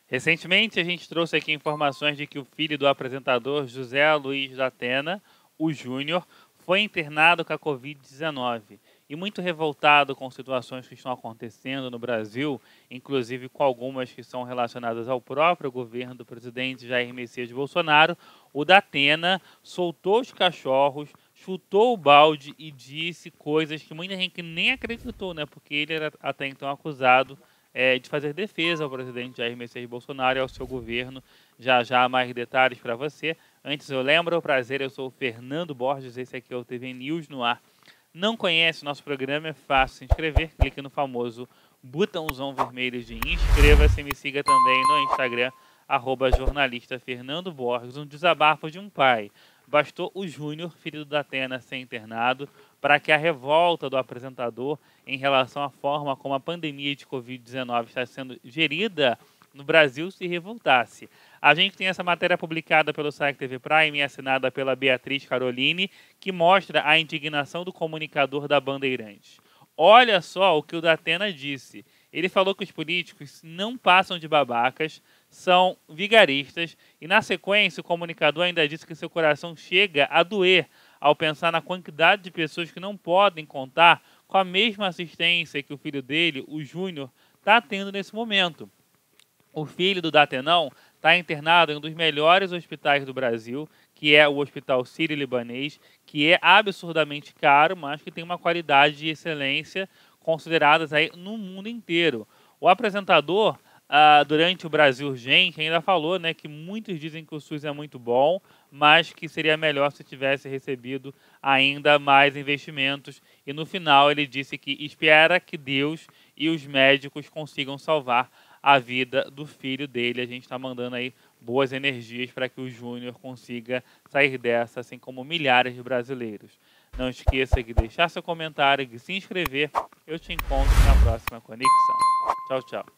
Recentemente, a gente trouxe aqui informações de que o filho do apresentador José Luiz da Atena, o Júnior, foi internado com a Covid-19 e muito revoltado com situações que estão acontecendo no Brasil, inclusive com algumas que são relacionadas ao próprio governo do presidente Jair Messias Bolsonaro, o da Atena soltou os cachorros, chutou o balde e disse coisas que muita gente nem acreditou, né? Porque ele era até então acusado de fazer defesa ao presidente Jair Messias Bolsonaro e ao seu governo. Já já mais detalhes para você. Antes eu lembro, prazer, eu sou o Fernando Borges, esse aqui é o TV News no ar. Não conhece o nosso programa, é fácil se inscrever, clique no famoso botãozão vermelho de inscreva-se, me siga também no Instagram, @jornalista Fernando Borges. Um desabafo de um pai. Bastou o Júnior, filho da Atena, ser internado para que a revolta do apresentador em relação à forma como a pandemia de Covid-19 está sendo gerida no Brasil se revoltasse. A gente tem essa matéria publicada pelo site TV Prime e assinada pela Beatriz Caroline, que mostra a indignação do comunicador da Bandeirantes. Olha só o que o da Atena disse. Ele falou que os políticos não passam de babacas, são vigaristas, e na sequência o comunicador ainda disse que seu coração chega a doer ao pensar na quantidade de pessoas que não podem contar com a mesma assistência que o filho dele, o Júnior, está tendo nesse momento. O filho do Datenão está internado em um dos melhores hospitais do Brasil, que é o Hospital Sírio-Libanês, que é absurdamente caro, mas que tem uma qualidade de excelência consideradas aí no mundo inteiro. O apresentador, durante o Brasil Urgente, ainda falou, né, que muitos dizem que o SUS é muito bom, mas que seria melhor se tivesse recebido ainda mais investimentos. E no final ele disse que espera que Deus e os médicos consigam salvar a vida do filho dele. A gente está mandando aí boas energias para que o Júnior consiga sair dessa, assim como milhares de brasileiros. Não esqueça de deixar seu comentário, de se inscrever. Eu te encontro na próxima conexão. Tchau, tchau.